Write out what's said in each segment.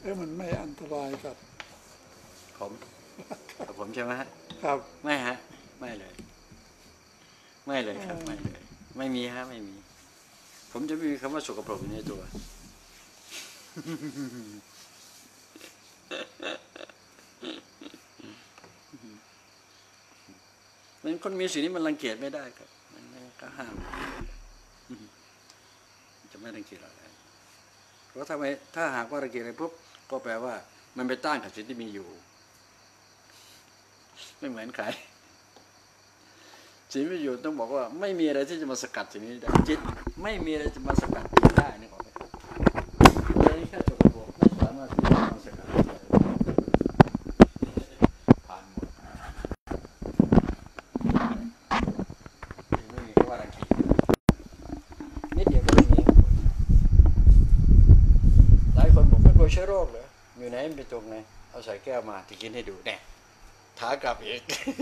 มันไม่อันตรายกับผมใช่ไหมฮะครับไม่ฮะไม่เลยครับไม่เลยไม่มีฮะไม่มีผมจะไม่มีคำว่าสกปรกอยู่ในตัวมันคนมีสิ่งนี้มันรังเกียจไม่ได้ครับมันก็ห้ามจะไม่รังเกียจอะไรเพราะถ้าหากว่ารังเกียจอะไรปุ๊บก็แปลว่ามันไปต้านกับสิ่งที่มีอยู่ไม่เหมือนใครสิ่งที่อยู่ต้องบอกว่าไม่มีอะไรที่จะมาสกัดสิ่งนี้ได้จิตไม่มีอะไรจะมาสกัดจิตได้นี่บอกไหมครับเลยแค่จบระบบไม่สามารถที่จะมาสกัดได้ผ่านหมดไม่มีแค่ว่ารังเกียจนิดเดียวก็ไม่มีหลายคนบอกไม่กลัวเชื้อโรคเหรออยู่ไหนไปตรงไหนเอาใส่แก้วมาจะกินให้ดูแน่ถากลับอีก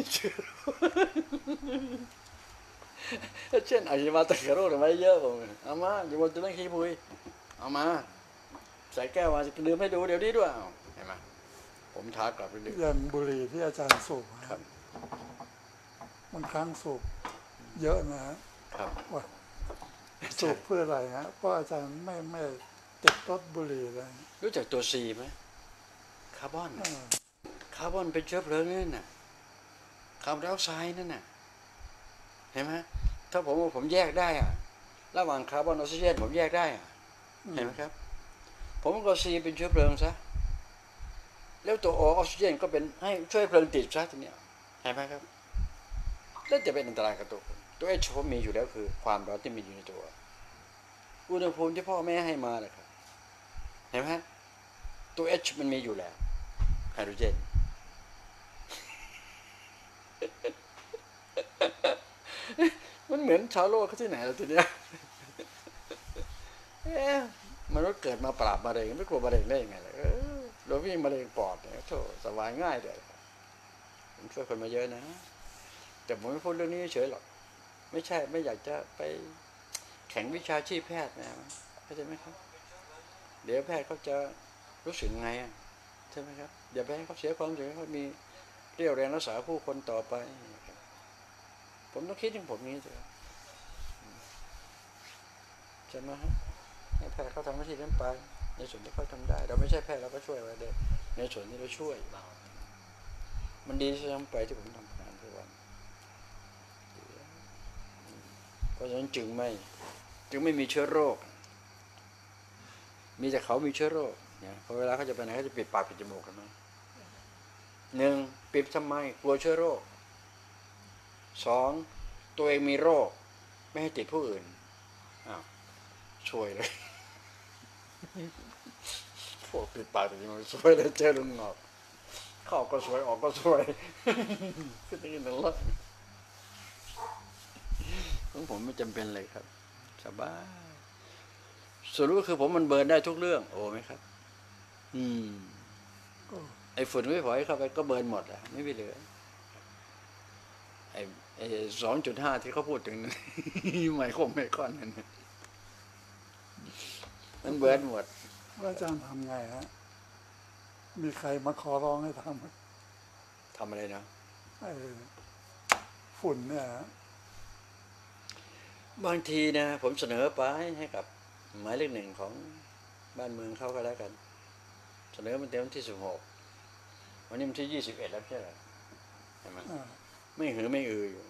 เช่นอาชีวะตะเกียบโรคไม่เยอะผมเอามาอยู่บนตัวนั่งขี้ปุยเอามาใส่แก้วมาจะดื่มให้ดูเดี๋ยวนี้ด้วยเห็นไหมผมถากลับไปดื่มอย่างบุหรี่ที่อาจารย์สูบครับมันครั้งสูบเยอะนะครับว่าสูบเพื่ออะไรฮะเพราะอาจารย์ไม่ติดรถบุหรี่เลยรู้จักตัว C ไหมคาร์บอนเป็นเชื้อเพลิงนั่นน่ะคาร์บอนไดออกไซด์นั่นน่ะเห็นไหมถ้าผมแยกได้อะระหว่างคาร์บอนออกซิเจนผมแยกได้อะเห็นไหมครับผมก็ C เป็นเชื้อเพลิงซะแล้วตัว O ออกซิเจนก็เป็นให้ช่วยเพลิงติดซะทีเนี้ยเห็นไหมครับแล้วจะเป็นอันตรายกับตัว H ผมมีอยู่แล้วคือความร้อนที่มีอยู่ในตัวอุณหภูมิที่พ่อแม่ให้มาเลยครับเห็นไหมตัว H มันมีอยู่แล้วไฮโดรเจนมันเหมือนชาวโลกเขาที่ไหนแล้วทีเนี้ยมนุษย์เกิดมาปราบมะเร็งไม่กลัวมะเร็งได้ยังไงล่ะเราวิ่งมะเร็งปอดเนี่ยโธ่สบายง่ายเลยผมช่วยคนมาเยอะนะแต่ผมไม่พูดเรื่องนี้เฉยหรอกไม่ใช่ไม่อยากจะไปแข่งวิชาชีพแพทย์นะเข้าใจไหมครับเดี๋ยวแพทย์เขาจะรู้สึกไงใช่ไหมครับอย่าไปให้เขาเสียความรู้สึกเขามีเรี่ยวแรงรักษาผู้คนต่อไปผมต้องคิดถึงผมนี้เถอะใช่ไหมฮะให้แพทย์เขาทำหน้าที่นั้นไปในส่วนที่เขาทำได้เราไม่ใช่แพทย์เราก็ช่วยไว้ได้ในส่วนที่เราช่วยมันดีใช่ไหมไปที่ผมทำงานทุกวันเพราะฉะนั้นจึงไม่มีเชื้อโรคมีแต่เขามีเชื้อโรคเนี่ยพอเวลาเขาจะไปไหนเขาจะปิดปากปิดจมูกกันมั้งหนึ่งปิดทำไมกลัวเชื้อโรคสองตัวเองมีโรคไม่ให้ติดผู้อื่นอ้าวช่วยเลยพวกปิดปากปิดจมูกช่วยเลยเจอลุงงอกเข้าก็สวยออกก็สวยก็ต้องนั่นแหละของผมไม่จำเป็นเลยครับสบายส่วนรู้ก็คือผมมันเบิร์นได้ทุกเรื่องโอ้ไหมครับไอ้ฝุ่นไม่พอเข้าไปก็เบิร์นหมดอ่ะไม่เหลือไอ้ 2.5 ที่เขาพูดถึงนั้นไมโครเมกอนนั่นมันเบิร์นหมดอาจารย์ทำไงฮะมีใครมาขอร้องให้ทำอะไรนะฝุ่นเนี่ยบางทีนะผมเสนอไปให้กับหมายเลขหนึ่งของบ้านเมืองเขาก็แล้วกันเสนอมันเต็มวันที่16วันนี้มันที่21แล้วใช่ไหมเห็นไหมไม่หือไม่อืออยู่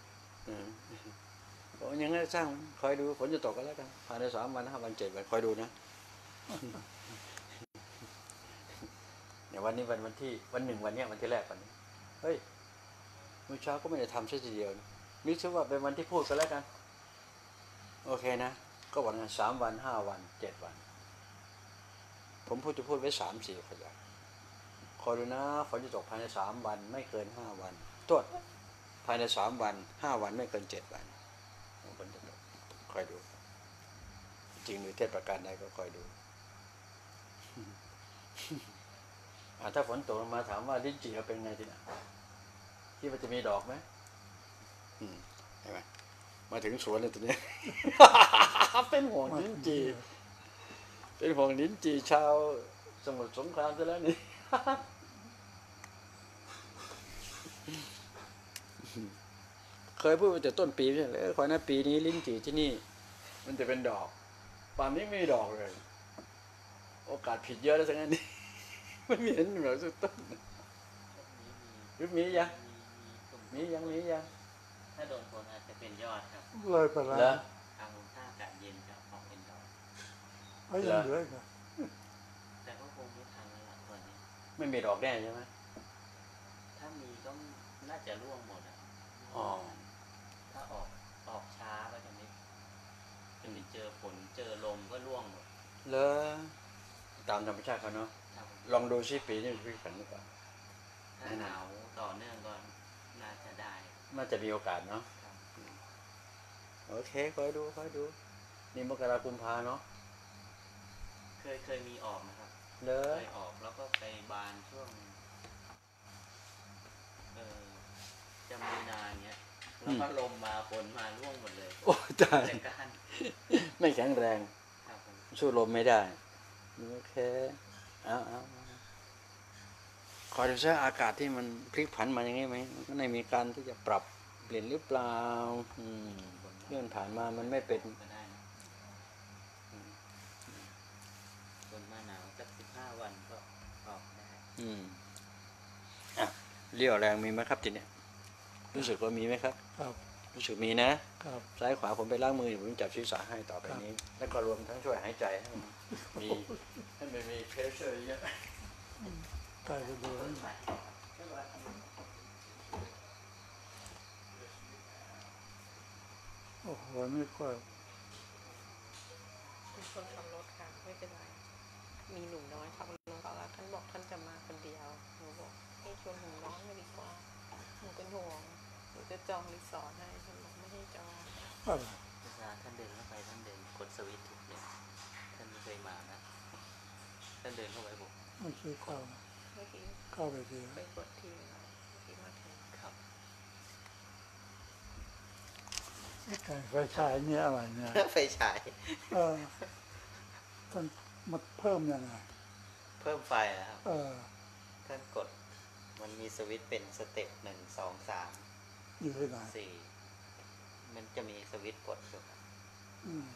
บอกยังไงสร้างคอยดูฝนจะตกก็แล้วกันภายใน3 วัน 5 วัน 7 วันคอยดูนะเนี่ยวันนี้วันที่วันหนึ่งวันนี้วันที่แรกวันนี้เฮ้ยเมื่อเช้าก็ไม่ได้ทำซะทีเดียวนึกซะว่าเป็นวันที่พูดกันแล้วกันโอเคนะก็วันนั้น3 วัน 5 วัน 7 วันผมจะพูดไว้3-4 ขยักคอยดูนะฝนจะตกภายใน3 วันไม่เกิน5 วันตรวจภายใน3 วัน 5 วันไม่เกิน7 วันฝนจะตกคอยดูจริงหรือเท็จประการใดก็คอยดูถ้าฝนตกมาถามว่าลิ้นจี่เราเป็นไงทีน่ะที่มันจะมีดอกไหมใช่ไหมมาถึงสวนเลยทีนี้เป็นห่วงลิ้นจี่ชาวสมุทรสงครามซะแล้วนี่ เคยพูดไปแต่ต้นปีไม่ใช่เลยขอนะปีนี้ลิ้นจี่ที่นี่ มันจะเป็นดอกป่านนี้ไม่มีดอกเลย โอกาสผิดเยอะแล้วทั้งนั้นนี่ ไม่มีเห็นแบบสุดต้นหรือมียังมียังถ้าโดนฝนอาจจะเป็นยอดครับเลยไปแล้วแล้วทางลมถ้าอากาศเย็นจะออกเป็นดอกเอ้ยยังเหลืออีกเหรอแต่ก็คงไม่ทันแล้วล่ะตอนนี้ไม่มีดอกแน่ใช่ไหมถ้ามีก็น่าจะร่วงหมดอ่ะอ๋อถ้าออกช้าก็จะไม่จะมีเจอฝนเจอลมก็ร่วงหมดแล้วตามธรรมชาติเขาเนาะครับลองดูซิปีนี้มันพลิกผันหรือเปล่าถ้าหนาวต่อเนื่องก็น่าจะได้น่าจะมีโอกาสเนาะครับโอเคคอยดูนี่มกราคมกุมภาเนาะเคยมีออกนะครับเลเคยยออกแล้วก็ไปบานช่วงจะมีนาอย่างเงี้ยแล้วก็ลมมาฝนมาร่วงหมดเลยโอ้ตายแต่ก้านไม่แข็งแรงครับผมสู้ลมไม่ได้โอเคเอาคอยดูซะอากาศที่มันพลิกผันมาอย่างนี้ไหมมันก็ในมีการที่จะปรับเปลี่ยนหรือเปล่าเรื่องผ่านมามันไม่เป็นก็ได้นะฝนมาหนาวสัก15 วันก็ออกได้อ่ะเรี่ยวแรงมีไหมครับทีเนี้ยรู้สึกว่ามีไหมครับครับรู้สึกมีนะครับ ซ้ายขวาผมไปล้างมืออยู่ผมจับศีรษะให้ต่อไปนี้ แล้วก็รวมทั้งช่วยหายใจให้มันมีให้มันมีเพรสเชอร์เยอะใกล้จะดูแล้วโอ้โหนี่ก็เป็นคนขับรถค่ะไม่เป็นไร มีหนุ่มน้อยขับรถต่อแล้วท่านบอกท่านจะมาคนเดียวหนูบอกให้ชวนหนุ่มน้อยมาดีกว่าหนูเป็นห่วงหนูจะจองรีสอร์ทให้ท่านบอกไม่ให้จองอะไรเวลาท่านเดินเข้าไปท่านเดินกดสวิตช์ถูกเลยท่านไม่เคยมานะท่านเดินเข้าไปบอกเมื่อกี้เข้าเมื่อกี้เข้าไปทีไปกดทีเมื่อกี้มาถึงครับไก่ไฟฉายเนี่ยอะไรเนี่ยไฟฉายท่านมาเพิ่มยังไงเพิ่มไฟนะครับ ท่านกดมันมีสวิตช์เป็นสเต็ป1 2 3 อยู่ที่ไหน 4มันจะมีสวิตช์กดอยู่ครับอืม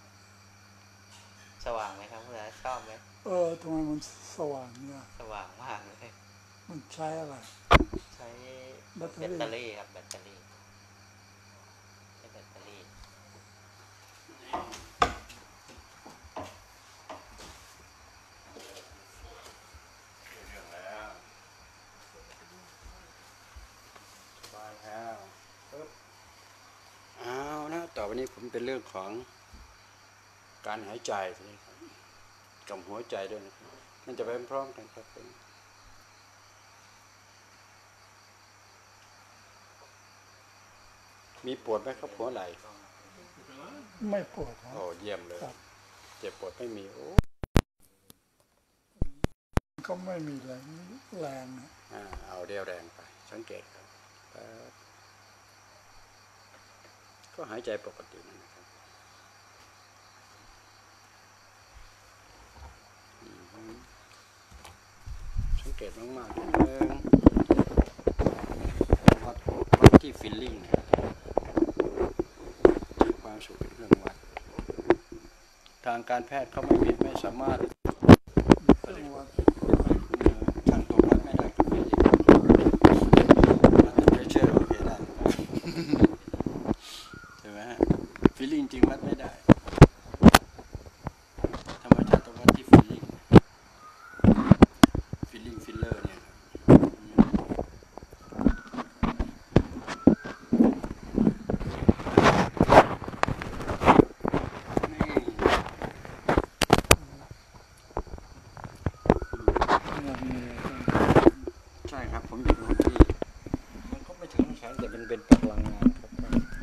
สว่างไหมครับเพื่อนชอบไหมทำไมมันสว่างเนี่ยสว่างมากเลยมันใช้อะไรใช้แบแบตตเตอรี่เตอรี่ครับแบตเตอรี่ใช้แบตเตอรี่สบายแล้วปึ๊บเอานะต่อไปนี้ผมเป็นเรื่องของการหายใจทีนี้ครับกับหัวใจด้วยนะครับมันจะไปพร้อมกันครับผมมีปวดไหมครับหัวไหล่ไม่ปวดนะโอ้เยี่ยมเลยครับเจ็บปวดไม่มีโอ้ก็ไม่มีแรงนะเอาเรียวแรงไปสังเกตครับก็หายใจปกตินะครับสังเกตมากๆนิดนึงวัดที่ฟีลลิ่งนะความสุขเป็นเครื่องวัดทางการแพทย์เขาไม่สามารถเครื่องวัดช่างตัววัดไม่ได้ก็ไม่ได้วัดแต่เพรสเชอร์โอเคได้ใช่ไหมฮะฟีลลิ่งจริงวัดไม่ได้ธรรมชาติต้องวัดที่ฟีลลิ่งฟิลเลอร์เนี่ยนี่เนี่ยมีใช่ครับผมอยู่ตรงที่มันก็ไม่ถึงแข็งแต่มันเป็นพลังงานครับ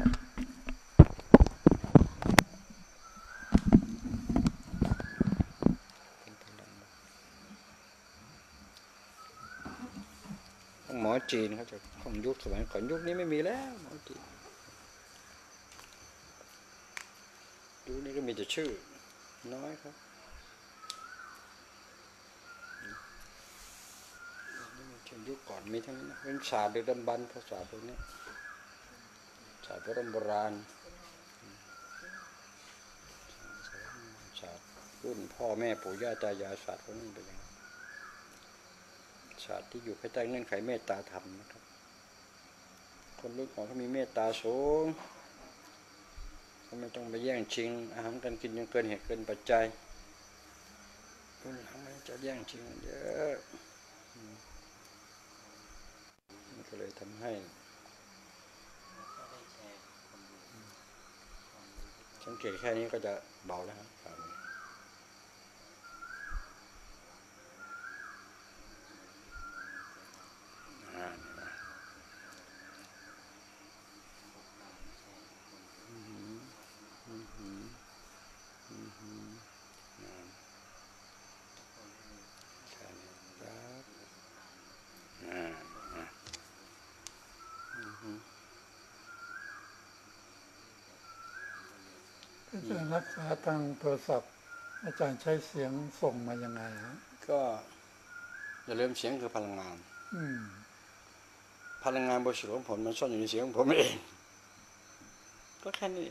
เป็นพลังหมอจีนเขาจะของยุคสมัยก่อนยุคนี้ไม่มีแล้วหมอจีนยุคนี้ก็มีแต่ชื่อน้อยครับช่วงยุคก่อนมีทั้งนั้นนะเป็นศาสตร์ดึกดำบรรพ์ภาษาพวกนี้ศาสตร์โบราณศาสตร์รุ่นพ่อแม่ปู่ย่าตายายศาสตร์พวกนี้เป็นยังไงศาสตร์ที่อยู่ภายใต้เงื่อนไขเมตตาธรรมนะครับคนรุ่นก่อนเขามีเมตตาสูงเขาไม่ต้องไปแย่งชิงอาหารการกินยังเกินเหตุเกินปัจจัยรุ่นหลังมันจะแย่งชิงเยอะมันก็เลยทำให้สังเกตแค่นี้ก็จะเบาแล้วครับอาจารย์รักษาทางโทรศัพท์อาจารย์ใช้เสียงส่งมายังไงฮะก็อย่าลืมเสียงคือพลังงานพลังงานบริสุทธิ์ของผมมันซ่อนอยู่ในเสียงของผมเองก็แค่นี้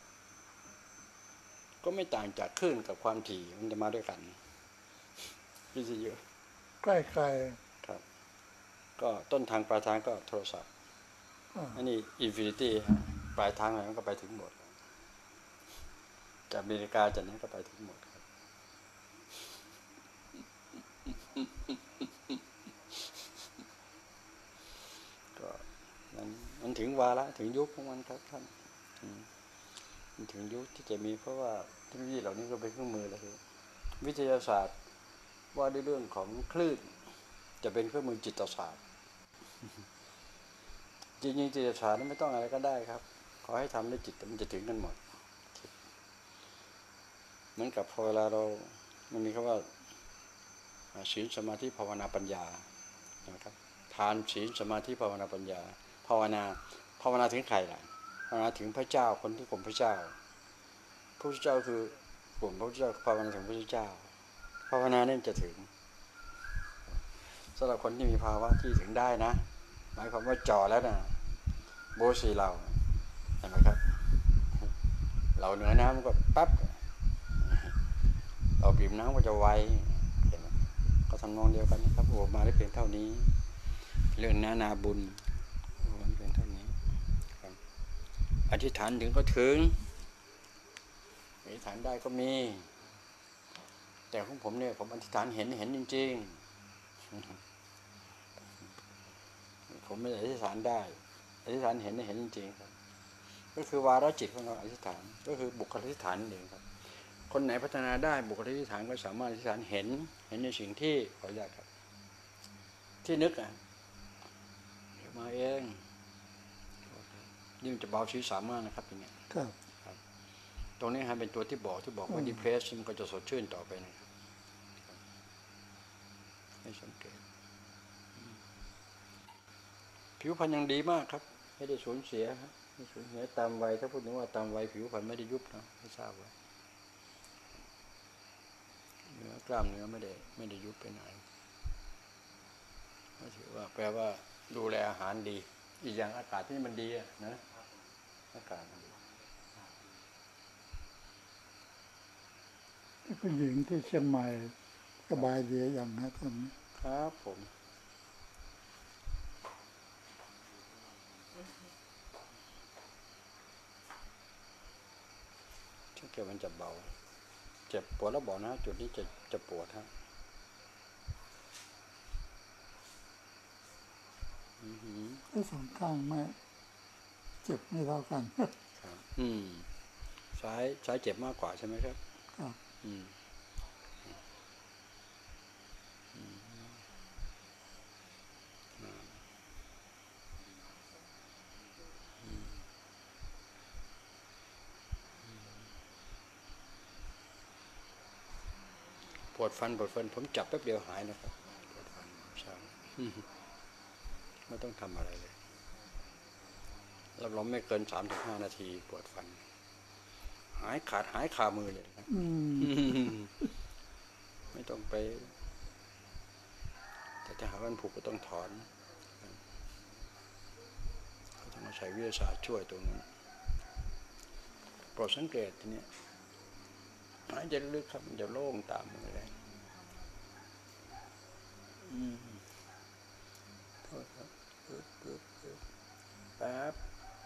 ก็ไม่ต่างจากคลื่นกับความถี่มันจะมาด้วยกันวิทยุใกล้ๆครับก็ต้นทางปลายทางก็โทรศัพท์อันนี้อินฟินิตี้ปลายทางอะไรมันก็ไปถึงหมดจากอเมริกาจากนั้นก็ไปถึงหมดครับก็มันถึงวาระถึงยุคของมันครับท่านมันถึงยุคที่จะมีเพราะว่าเทคโนโลยีเหล่านี้ก็เป็นเครื่องมือแล้วคือวิทยาศาสตร์ว่าด้วยเรื่องของคลื่นจะเป็นเครื่องมือจิตศาสตร์จริงๆจิตศาสตร์ไม่ต้องอะไรก็ได้ครับขอให้ทำด้วยจิตมันจะถึงกันหมดเหมือนกับพอเวลาเรามันมีคำว่าศีลสมาธิภาวนาปัญญานะครับทานศีลสมาธิภาวนาปัญญาภาวนาถึงใครล่ะภาวนาถึงพระเจ้าคนที่กลุ่มพระเจ้าพระพุทธเจ้าคือกลุ่มพระพุทธเจ้าภาวนาถึงพระพุทธเจ้าภาวนาเนี่ยจะถึงสำหรับคนที่มีภาวะที่ถึงได้นะหมายความว่าจ่อแล้วนะโบสีเราเห็นไหมครับเราเหนือน้ำก็ปั๊บเราบีบน้ำก็จะไวก็ทำนองเดียวกันนะครับโอ้มาได้เพียงเท่านี้เรื่องนาบุญเพียงเท่านี้อธิษฐานถึงก็ถึงอธิษฐานได้ก็มีแต่ของผมเนี่ยผมอธิษฐานเห็นจริงๆผมไม่ได้อธิษฐานได้อธิษฐานเห็นจริงๆครับก็คือวาระจิตของเราอธิษฐานก็คือบุคลิกอธิษฐานเองครับคนไหนพัฒนาได้บุคลิกอธิษฐานก็สามารถอธิษฐานเห็นในสิ่งที่ขออนุญาตครับที่นึกเดี๋ยวมาเองนี่มันจะเบาชีวิตสามารถนะครับอย่างเงี้ยครับตรงนี้เป็นตัวที่บอกว่าดีเพรสมันก็จะสดชื่นต่อไปนะครับให้สังเกตผิวพรรณยังดีมากครับไม่ได้สูญเสียครับไม่สูญเสียตามวัยถ้าพูดถึงว่าตามวัยผิวพรรณไม่ได้ยุบนะไม่ทราบว่าเนื้อกล้ามเนื้อไม่ได้ยุบไปไหนก็ถือว่าแปลว่าดูแลอาหารดีอีกอย่างอากาศที่มันดีนะอากาศผู้หญิงที่เชียงใหม่สบายดีอย่างนะท่านครับผมถ้าเกิดมันจะเบาเจ็บปวดแล้วบอกนะจุดนี้จะปวดฮะทั้งสองข้างไม่เจ็บไม่เท่ากันครับซ้ายเจ็บมากกว่าใช่ไหมครับครับปวดฟันผมจับแป๊บเดียวหายนะครับปวดฟันใช่ไม่ต้องทำอะไรเลยรับรองไม่เกิน 3-5 นาทีปวดฟันหายคามือเลยนะไม่ต้องไปแต่แต่ถ้าหากมันผูกก็ต้องถอนก็ต้องมาใช้วิทยาศาสตร์ช่วยตรงนั้นโปรดสังเกตทีนี้หายใจลึกครับมันจะโล่งตามมือเลยโทษครับแป๊บ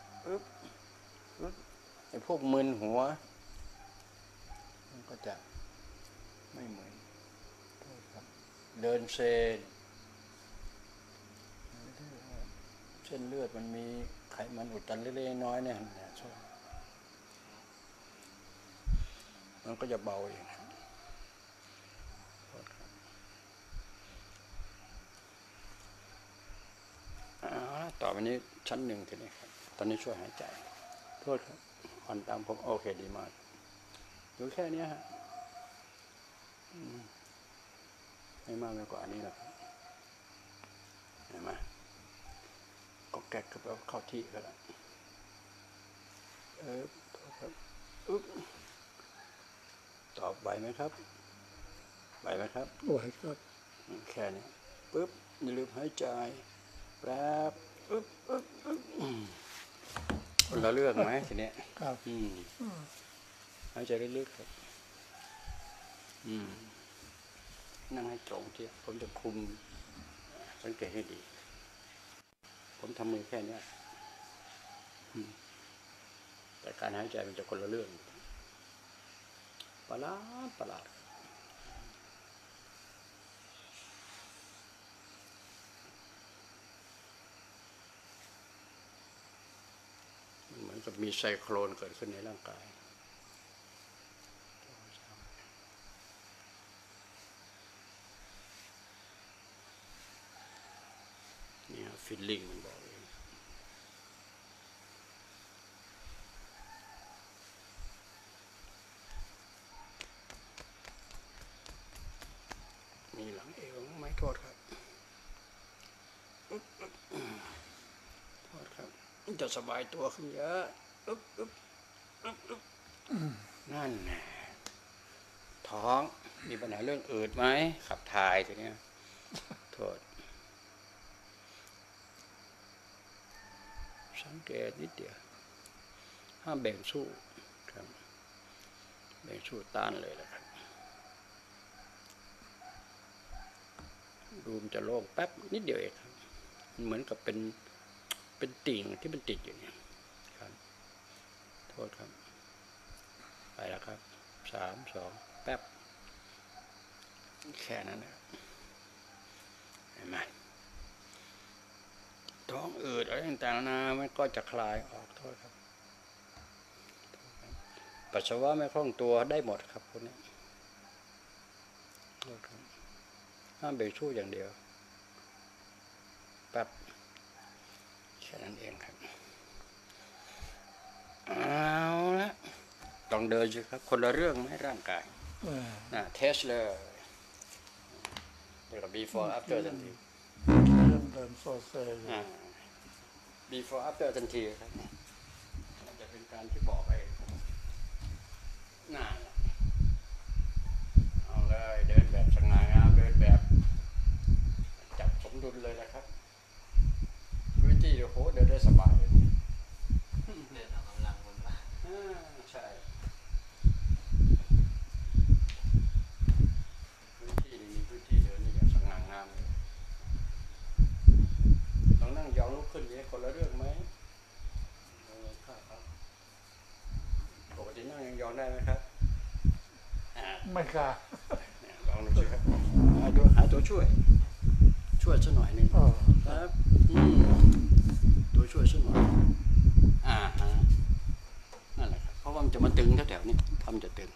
ไอ้พวกมึนหัวมันก็จะไม่เหมือนโทษครับเดินเซนเส้นเลือดมันมีไขมันอุดตันเล็กๆน้อยเนี่ยมันก็จะเบาเองต่อไปนี้ชั้นหนึ่งทีนี้ครับตอนนี้ช่วยหายใจโทษครับอ่อนตามผมโอเคดีมากอยู่แค่นี้ฮะไม่มากไปกว่านี้หรอกเห็นไหมก็แกะกับเข้าที่ก็แล้วโทษครับตอบไหวไหมครับไหวไหมครับไหวครับแค่นี้ปึ๊บอย่าลืมหายใจแป๊บคนละเรื่องไหมทีนี้ครับหายใจลึกๆครับนั่งให้ตรงที่ผมจะคุมสังเกตให้ดีผมทำมือแค่นี้แต่การหายใจมันจะคนละเรื่องประหลาดเหมือนกับมีไซโครนเกิดขึ้นในร่างกายนี่ฟีลลิ่งมันบอกเองมีหลังเอวไม่โทษครับโทษครับจะสบายตัวขึ้นเยอะนั่นแหละท้องมีปัญหาเรื่องอืดไหมขับถ่ายทีนี้โทษสังเกตนิดเดียวห้ามแบ่งสู้ครับแบ่งสู้ต้านเลยแหละครับดูมันจะโล่งแป๊บนิดเดียวเองครับเหมือนกับเป็นติ่งที่มันติดอยู่เนี่ยครับโทษครับไปแล้วครับ3 2แป๊บแค่นั้นนะเห็นไหมท้องอืดอะไรต่างๆนะมันก็จะคลายออกโทษครับปัสสาวะไม่คล่องตัวได้หมดครับพวกนี้โทษครับห้ามเบรกสู้อย่างเดียวแป๊บแค่นั้นเองครับเอาละต้องเดินสิครับคนละเรื่องไหมร่างกายเทสเลยเดี๋ยวกับ before after ทันทีเดินโซเซ before after ทันทีครับมันจะเป็นการที่บอกไปน่าเอาเลยเดินแบบสง่างามเดินแบบจับสมดุลเลยนะครับพื้นที่โหเดินได้สบายเดินออกกำลังบนบ้านใช่พื้นที่มีพื้นที่เดินนี่อย่างสง่างามลองนั่งยองลุกขึ้นนี้คนละเรื่องไหมปกตินั่งยองได้ไหมครับไม่กล้าลองดูสิครับหาตัวช่วยสักหน่อยนึงครับตัวช่วยสักหน่อยนั่นแหละครับเพราะว่ามันจะมาตึงแถวๆนี้ทำจะตึง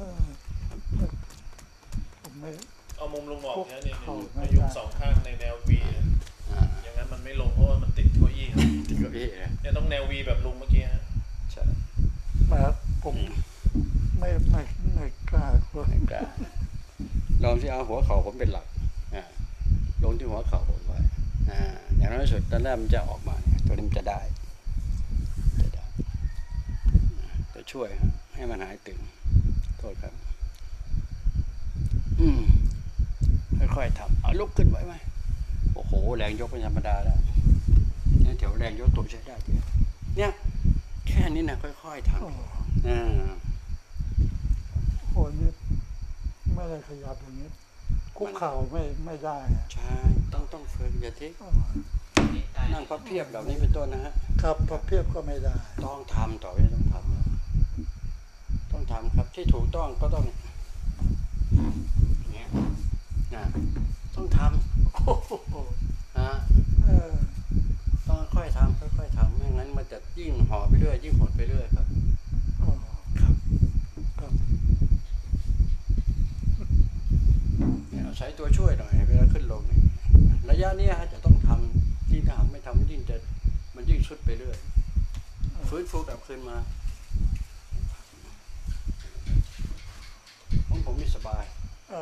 เอามุมลงบอกนะนี่อายุ2ข้างในแนววีอย่างนั้นมันไม่ลงเพราะว่ามันติดเก้าอี้เนี่ยต้องแนววีแบบลุงเมื่อกี้ฮะใช่แบบผมไม่กล้าลองที่เอาหัวเข่าผมเป็นหลักลงที่หัวเข่าผมไว้อย่างน้อยสุดตอนแรกมันจะออกมาตัวนี้มันจะได้จะช่วยให้มันหายตึงโทษครับค่อยๆทำเอาลุกขึ้นไว้ไหมแรงยกเป็นธรรมดาแล้วเนี่ยแถวแรงยกตัวใช้ได้เนี่ยแค่นี้นะค่อยๆทำโอ้นี่ไม่ได้ขยับอย่างนี้คุกเข่าไม่ได้ใช่ต้องฝึกอย่าทิ้งนั่งพับเพียบเหล่านี้เป็นต้นนะฮะครับพับเพียบก็ไม่ได้ต้องทำต่อไปต้องทำครับที่ถูกต้องก็ต้องอย่างเงี้ยนะต้องทำต้องค่อยทำไม่งั้นมันจะยิ่งห่อไปเรื่อยยิ่งหดไปเรื่อยครับเนี่ยใช้ตัวช่วยหน่อยเวลาขึ้นลงเนี่ยระยะนี้จะต้องทำที่ถ้าไม่ทำมันยิ่งชุดไปเรื่อยฟื้นฟูกลับคืนมาผมไม่สบาย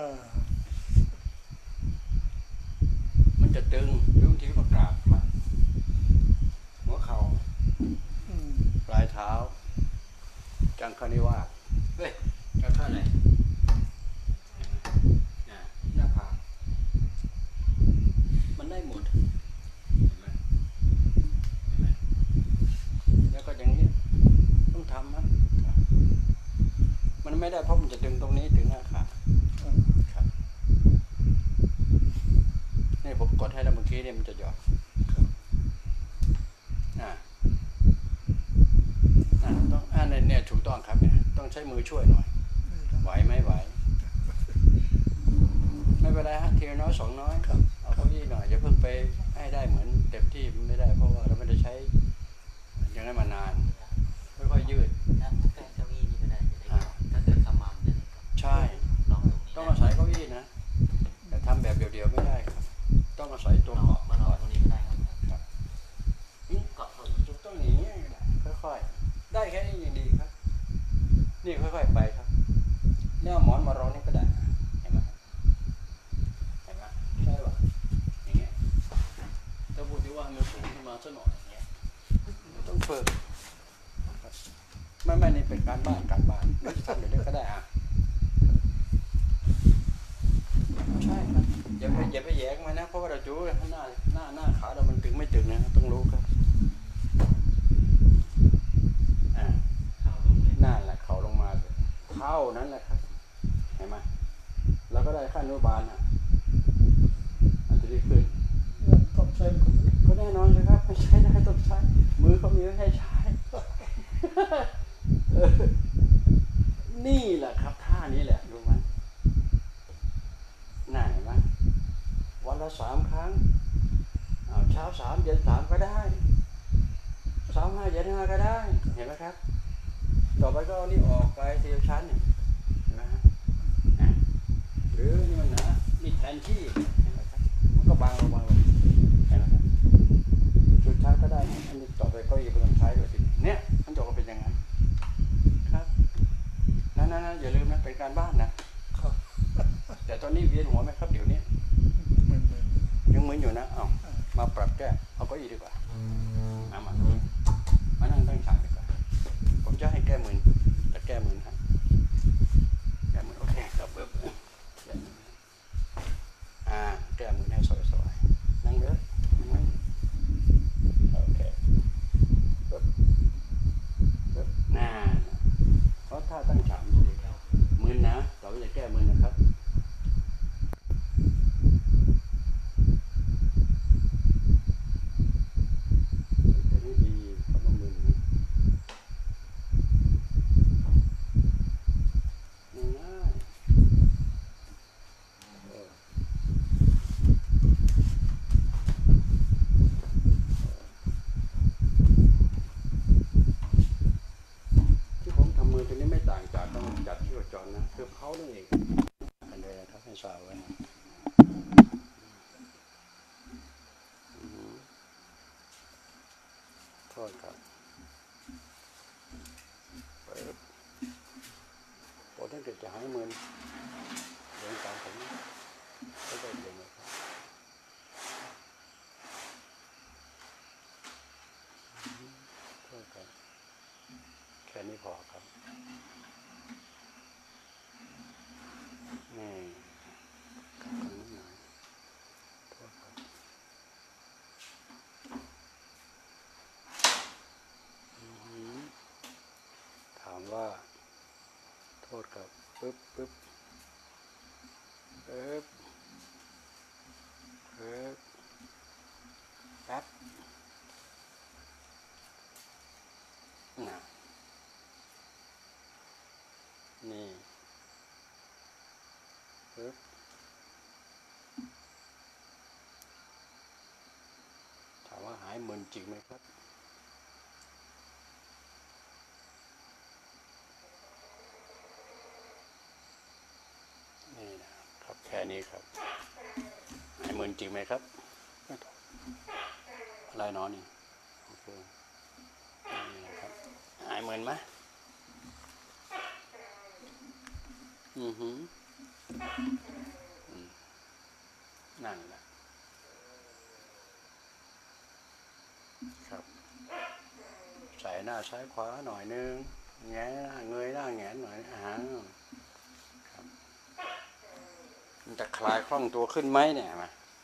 มันจะตึงหรือบางทีก็กราบมาหัวเข่าปลายเท้าจังคณิวาสเฮ้ยจังคอะไรหน้าผากมันได้หมดเห็นไหมแล้วก็อย่างนี้ต้องทำนะมันไม่ได้เพราะมันจะดึงตรงนี้ถึงหน้าขาครับนี่ผมกดให้แล้วเมื่อกี้เนี่ยมันจะหย่อนต้องเนี่ยถูกต้องครับเนี่ยต้องใช้มือช่วยหน่อยไหวไหมไหวไม่เป็นไรฮะทีละน้อย2 น้อยเอาเก้าอี้หน่อยอย่าเพิ่งไปให้ได้เหมือนเต็มที่ไม่ได้เพราะว่าเราไม่ได้ใช้อย่างนั้นมานานค่อยๆยืดใช่ต้องอาศัยเก้าอี้นะแต่ทำแบบเดียวๆไม่ได้ครับต้องอาศัยตัวเกาะมานอนตรงนี้ได้ครับเกาะต้องอย่างนี้ค่อยๆได้แค่นี้ยังดีครับนี่ค่อยๆไปครับเนี่ยหมอนมารองนี่ก็ได้เห็นไหมใช่ป่ะอย่างเงี้ยถ้าพูดที่ว่ามันสูงขึ้นมาสักหน่อยอย่างเงี้ยต้องฝึกไม่นี่เป็นการบ้านเราจะทำเดี๋ยวนี้ก็ได้ใช่ครับอย่าไปแยกมานะเพราะว่าเราจู้หน้าขาเรามันตึงไม่ตึงนะต้องรู้ครับนั่นแหละเขาลงมาเท่านั้นแหละครับเห็นไหมเราก็ได้ขั้นอนุบาลอาจจะได้ขึ้นต้องใช้มือก็แน่นอนเลยครับไม่ใช้ได้ต้องใช้มือเขามีไว้ให้ใช้นี่แหละครับท่านี้แหละรู้ไหมไหนมั้ยวันละ3 ครั้งเช้า3เย็น3ก็ได้3 5เย็น5ก็ได้เห็นไหมครับต่อไปก็เอานี่ออกไปทีละชั้นเห็นไหมฮะหรือนี่มันนะนี่แทนที่เห็นไหมครับมันก็บางลงเห็นไหมครับชุดช้าก็ได้อันนี้ต่อไปก็อีกไม่ต้องใช้ด้วยทีเนี่ยมันจะเป็นยังไงครับนั่นอย่าลืมนะเป็นการบ้านนะแต่ตอนนี้เวียนหัวไหมครับเดี๋ยวนี้ยังมึนอยู่นะมาปรับแก้เอาเก้าอี้ดีกว่ามานั่งตั้งฉากดีกว่าผมจะให้แก้มึนจะแก้มึนครับแก้มึนโอเคครับแก้มึนให้สวยๆนั่งเลยโอเคเพราะถ้าตั้งฉากมึนนะเราจะแก้มึนนะครับจะหายมึนเรื่องการผมก็ได้เรียนนะครับโทษครับแค่นี้พอครับนี่ขับกันนิดหน่อยโทษครับโทษครับปึ๊บปึ๊บปึ๊บปึ๊บแป๊บน่ะนี่ปึ๊บถามว่าหายมึนจริงไหมครับนี่นะครับแค่นี้ครับหายมึนจริงไหมครับอะไรนอนนี่โอเคนี่นะครับหายมึนไหมนั่นแหละครับใส่หน้าซ้ายขวาหน่อยนึงแงนหน้าเงยหน้าแงนหน่อยครับมันจะคลายคล่องตัวขึ้นไหมเนี่ยมา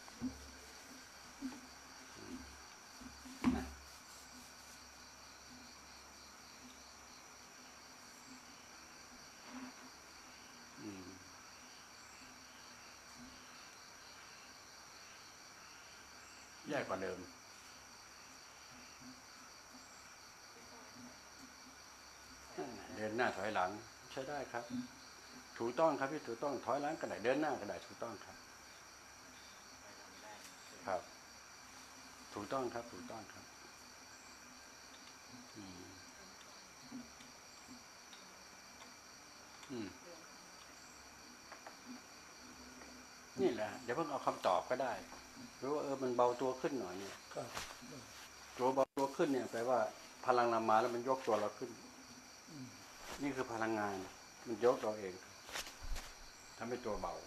แย่กว่าเดิมเดินหน้าถอยหลังใช้ได้ครับถูกต้องครับพี่ถูกต้องถอยหลังก็ได้เดินหน้าก็ได้ถูกต้องครับครับถูกต้องครับถูกต้องครับนี่แหละเดี๋ยวเพิ่งเอาคำตอบก็ได้รู้ว่ามันเบาตัวขึ้นหน่อยเนี่ยตัวเบาตัวขึ้นเนี่ยแปลว่าพลังนำมาแล้วมันยกตัวเราขึ้นนี่คือพลังงานมันยกเราเองทำให้ตัวเบา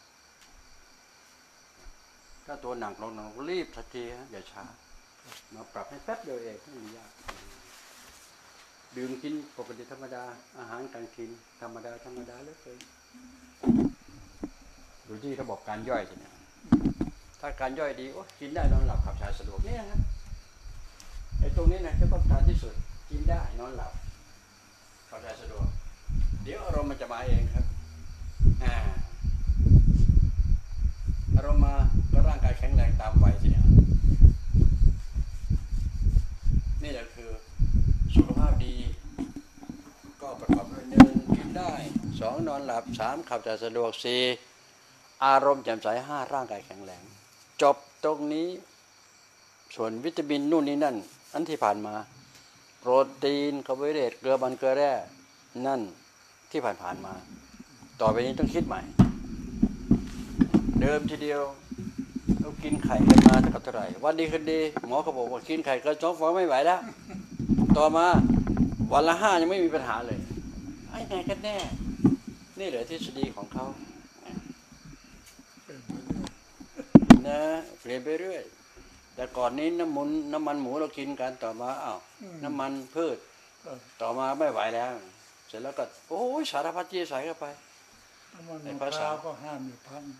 ถ้าตัวหนักลงรีบทันทีอย่าช้ามาปรับให้แป๊บเดียวเองไม่ยากดื่มกินปกติธรรมดาอาหารการกินธรรมดาเหลือเกินดูที่ระบบการย่อยใช่ไหมถ้าการย่อยดีกินได้นอนหลับขับถ่ายสะดวกเนี่ยนะไอ้ตรงนี้นะจะต้องการที่สุดกินได้นอนหลับขับถ่ายสะดวกเดี๋ยวอารมณ์มันจะมาเองครับอารมณ์มาก็ร่างกายแข็งแรงตามวัยทีเดียวนี่แหละคือสุขภาพดีก็ประกอบด้วย1กินได้2นอนหลับ3ขับถ่ายสะดวก4อารมณ์แจ่มใส5ร่างกายแข็งแรงจบตรงนี้ส่วนวิตามินนู่นนี่นั่นอันที่ผ่านมาโปรตีนคาร์โบไฮเดรตเกลือมันเกลือแร่นั่นที่ผ่านมาต่อไปนี้ต้องคิดใหม่เดิมทีเดียวเรากินไข่กันมาเท่าไหร่วันดีคืนดีหมอเขาบอกว่ากินไข่เกิน2 ฟองไม่ไหวแล้วต่อมาวันละ5ยังไม่มีปัญหาเลยไอ้ไงกันแน่นี่เหลือทฤษฎีของเขานะเปลี่ยนไปเรื่อยแต่ก่อนนี้น้ำมันหมูเรากินกันต่อมาน้ำมันพืชต่อมาไม่ไหวแล้วเสร็จแล้วก็โอ้ยสารพัดที่ใส่เข้าไปในภาษาก็ห้ามอยู่พัน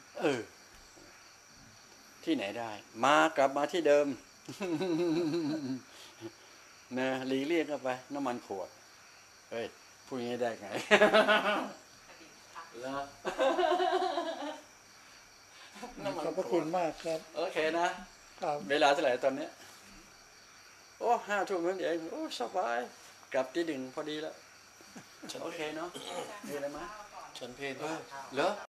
ที่ไหนได้กลับมาที่เดิมนะหลีกเลี่ยงเข้าไปน้ำมันขวดเฮ้ยพูดอย่างนี้ได้ไงแล้วขอบพระคุณมากครับโอเคนะเวลาเท่าไหร่ตอนนี้5 ทุ่มนั่นเองสบายกลับที่1พอดีแล้วโอเคเนาะมีอะไรไหมฉันเพลเหรอ